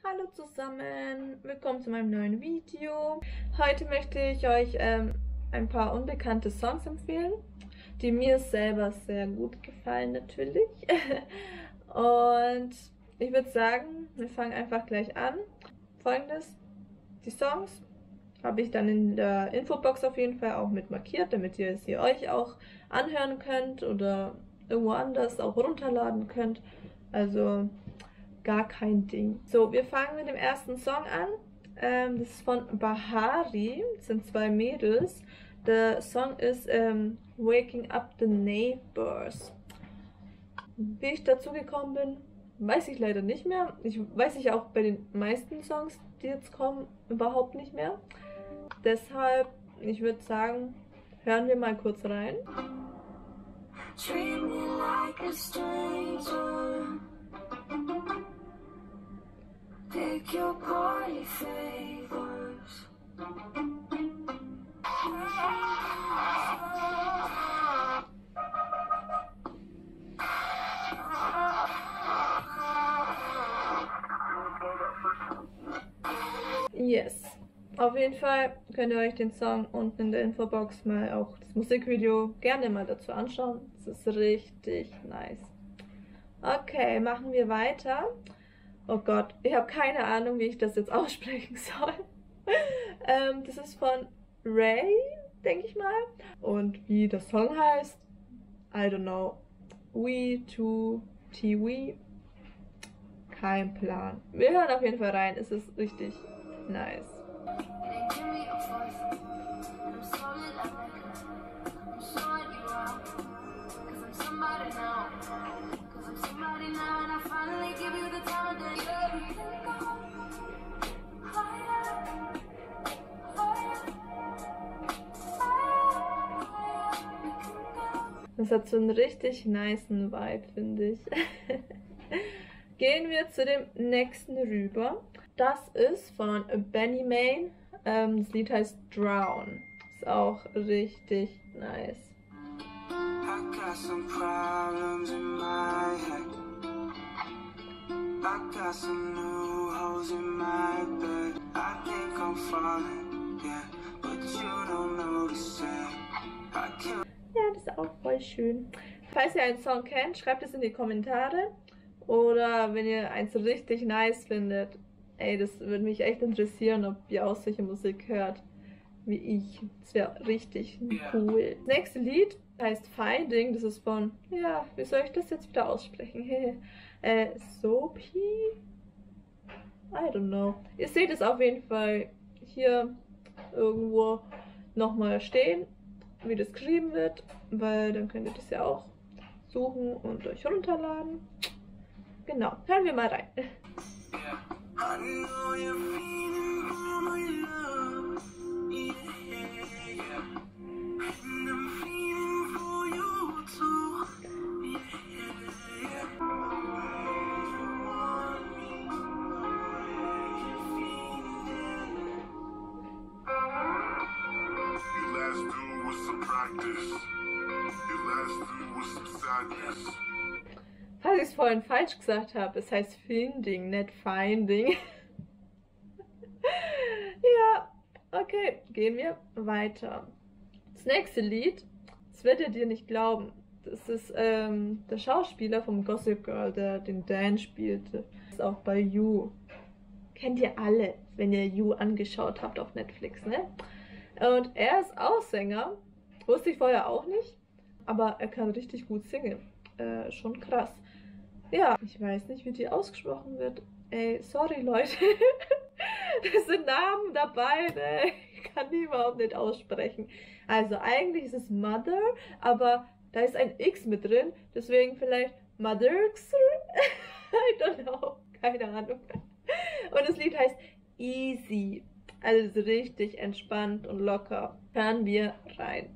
Hallo zusammen, willkommen zu meinem neuen Video. Heute möchte ich euch ein paar unbekannte Songs empfehlen, die mir selber sehr gut gefallen natürlich. Und ich würde sagen, wir fangen einfach gleich an. Folgendes, die Songs habe ich dann in der Infobox auf jeden Fall auch mit markiert, damit ihr sie euch auch anhören könnt oder irgendwo anders auch runterladen könnt. Also gar kein Ding. So, wir fangen mit dem ersten Song an. Das ist von Bahari. Das sind zwei Mädels. Der Song ist Waking Up the Neighbors. Wie ich dazu gekommen bin, weiß ich leider nicht mehr. Weiß ich auch bei den meisten Songs, die jetzt kommen, überhaupt nicht mehr. Deshalb, ich würde sagen, hören wir mal kurz rein. Treat me like a stranger. Pick your party favors. Yes. Auf jeden Fall könnt ihr euch den Song unten in der Infobox mal auch das Musikvideo gerne mal dazu anschauen. Das ist richtig nice. Okay, machen wir weiter. Oh Gott, ich habe keine Ahnung, wie ich das jetzt aussprechen soll. Das ist von Ray, denke ich mal. Und wie der Song heißt, I don't know. We to TV. Kein Plan. Wir hören auf jeden Fall rein. Es ist richtig nice. Das hat so einen richtig nicen Vibe, finde ich. Gehen wir zu dem nächsten rüber. Das ist von Benny Main. Das Lied heißt Drown. Ist auch richtig nice. I got some problems in my head. I got some new holes in my bed. I think I'm falling, yeah, but you don't notice it. Ja, das ist auch voll schön. Falls ihr einen Song kennt, schreibt es in die Kommentare. Oder wenn ihr eins richtig nice findet. Ey, das würde mich echt interessieren, ob ihr auch solche Musik hört wie ich. Das wäre richtig cool. Das nächste Lied heißt Finding. Das ist von, ja, wie soll ich das jetzt wieder aussprechen? Sophie? I don't know. Ihr seht es auf jeden Fall hier irgendwo nochmal stehen, wie das geschrieben wird, weil dann könnt ihr das ja auch suchen und euch runterladen. Genau, hören wir mal rein. Falls ich es vorhin falsch gesagt habe, es heißt Finding, nicht Finding. Ja, okay, gehen wir weiter. Das nächste Lied, das werdet ihr dir nicht glauben. Das ist der Schauspieler vom Gossip Girl, der den Dan spielte. Das ist auch bei You. Kennt ihr alle, wenn ihr You angeschaut habt auf Netflix, ne? Und er ist auch Sänger. Wusste ich vorher auch nicht. Aber er kann richtig gut singen. Schon krass. Ja, ich weiß nicht, wie die ausgesprochen wird. Ey, sorry Leute. Das sind Namen dabei, ne? Ich kann die überhaupt nicht aussprechen. Also eigentlich ist es Mother, aber da ist ein X mit drin. Deswegen vielleicht Motherx. I don't know. Keine Ahnung. Und das Lied heißt Easy. Also richtig entspannt und locker. Hören wir rein.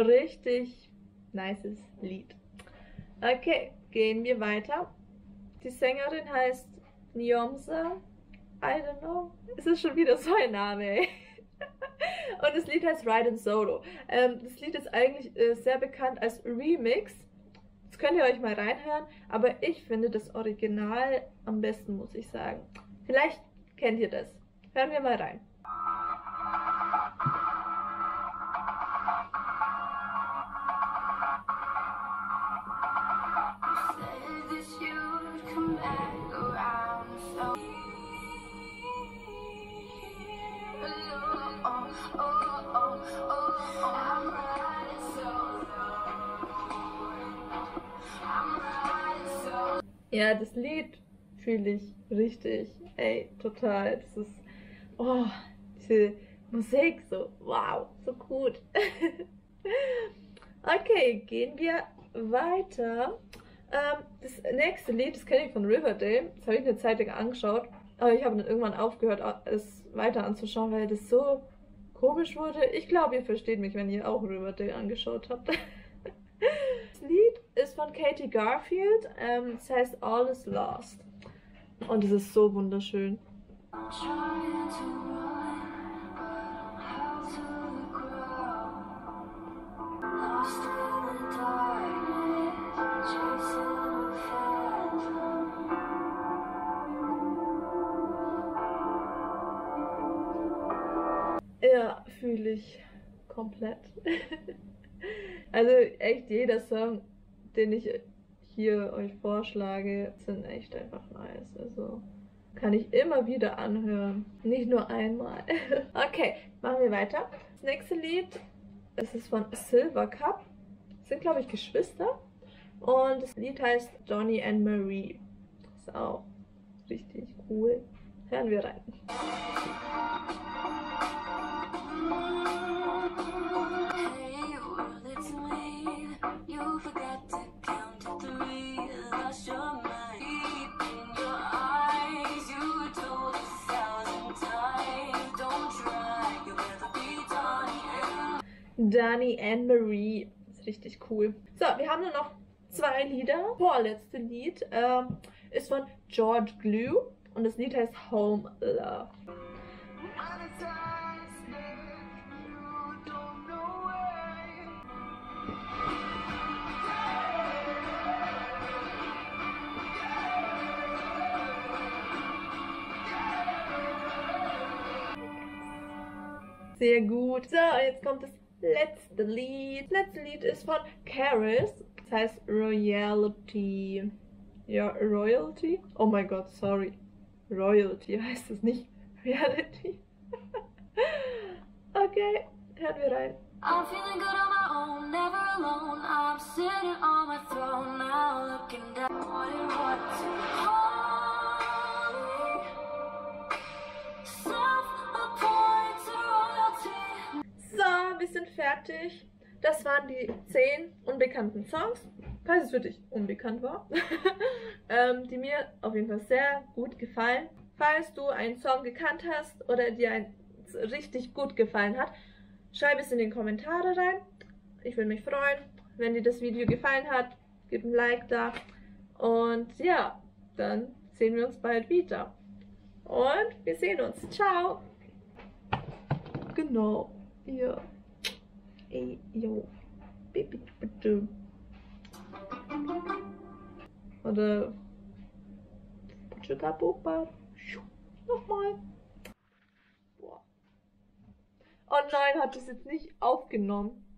Richtig nices Lied. Okay, gehen wir weiter. Die Sängerin heißt Nyomsa. I don't know. Es ist schon wieder so ein Name, ey. Und das Lied heißt Ride in Solo. Das Lied ist eigentlich sehr bekannt als Remix. Das könnt ihr euch mal reinhören. Aber ich finde das Original am besten, muss ich sagen. Vielleicht kennt ihr das. Hören wir mal rein. Ja, das Lied fühle ich richtig, ey, total. Das ist, oh, diese Musik, so, wow, so gut. Okay, gehen wir weiter. Das nächste Lied, das kenne ich von Riverdale, das habe ich eine Zeit lang angeschaut, aber ich habe dann irgendwann aufgehört, es weiter anzuschauen, weil das so komisch wurde. Ich glaube, ihr versteht mich, wenn ihr auch Riverdale angeschaut habt. Das Lied ist von Katie Garfield, es heißt All is Lost. Und es ist so wunderschön. Ja, fühle ich komplett. Also echt jeder Song, den ich hier euch vorschlage, sind echt einfach nice. Also kann ich immer wieder anhören. Nicht nur einmal. Okay, machen wir weiter. Das nächste Lied, das ist von Silver Cup. Das sind, glaube ich, Geschwister. Und das Lied heißt Donny and Marie. Das ist auch richtig cool. Hören wir rein. Donny and Marie. Das ist richtig cool. So, wir haben nur noch 2 Lieder. Vorletzte Lied ist von George Glue und das Lied heißt Home Love. Sehr gut. So, jetzt kommt das letzte Lied. Das letzte Lied ist von Karis. Das heißt Royalty. Ja, Royalty? Oh mein Gott, sorry. Royalty heißt es nicht. Reality. Okay, hören wir rein. I'm feeling good on my own, never alone. I'm sitting on my throne now, looking down. What to hold me. Self-appointed royalty. So, wir sind fertig. Das waren die 10 unbekannten Songs, falls es für dich unbekannt war, die mir auf jeden Fall sehr gut gefallen. Falls du einen Song gekannt hast oder dir ein richtig gut gefallen hat, schreib es in die Kommentare rein. Ich würde mich freuen. Wenn dir das Video gefallen hat, gib ein Like da. Und ja, dann sehen wir uns bald wieder. Und wir sehen uns. Ciao. Genau. Ja. Ey, yo. Oder nochmal. Boah. Oh nein, hat es jetzt nicht aufgenommen.